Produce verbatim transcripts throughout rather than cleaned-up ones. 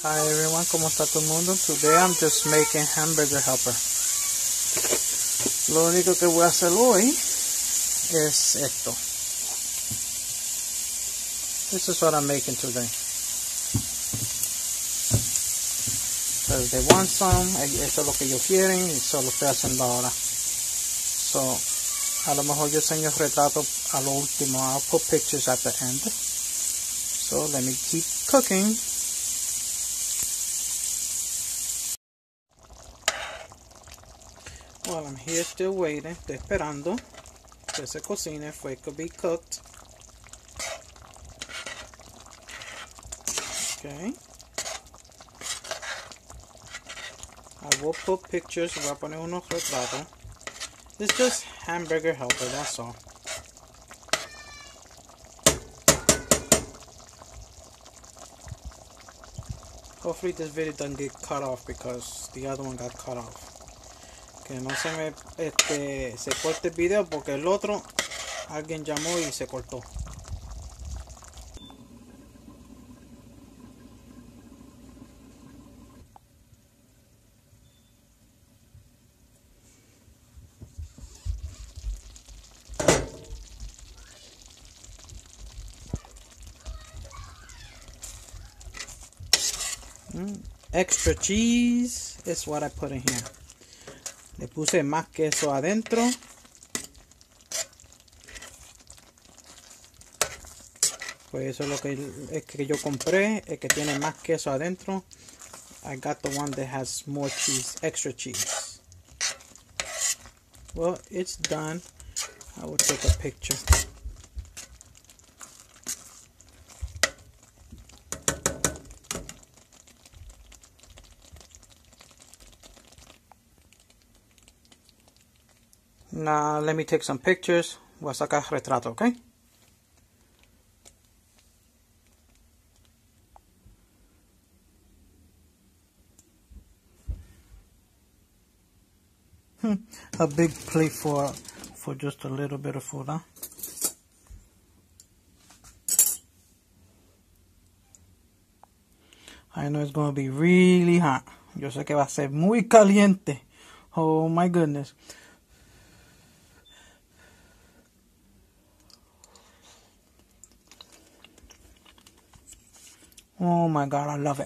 Hi everyone, ¿cómo está todo el mundo? Today I'm just making hamburger helper. Lo único que voy a hacer hoy es esto. This is what I'm making today. So if they want some, esto es lo que ellos quieren y eso lo estoy haciendo ahora. So, a lo mejor yo enseño el retrato a lo último. I'll put pictures at the end. So let me keep cooking. Well, I'm here still waiting. Estoy esperando que se cocine for it to be cooked. Okay. I will put pictures. Voy a poner unos retratos. It's just hamburger helper, that's all. Hopefully this video doesn't get cut off because the other one got cut off. Que no se me este, se corte el video porque el otro alguien llamó y se cortó. Mm, extra cheese is what I put in here. Le puse más queso adentro. Pues eso es lo que, es que yo compré, el que tiene más queso adentro. I got the one that has more cheese, extra cheese. Well, it's done. I will take a picture. Now let me take some pictures. Voy a sacar retrato, okay? A big plate for for just a little bit of food, huh? I know it's gonna be really hot. Yo sé que va a ser muy caliente. Oh my goodness. Oh my God, I love it.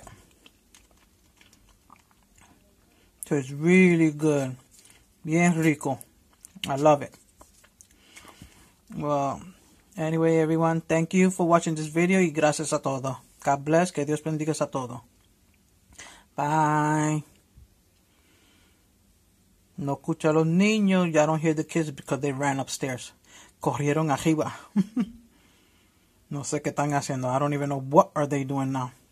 So it's really good. Bien rico. I love it. Well, anyway, everyone, thank you for watching this video y gracias a todos. God bless. Que Dios bendiga a todos. Bye. No escucha a los niños. I don't hear the kids because they ran upstairs. Corrieron arriba. No sé qué están haciendo. I don't even know what are they doing now.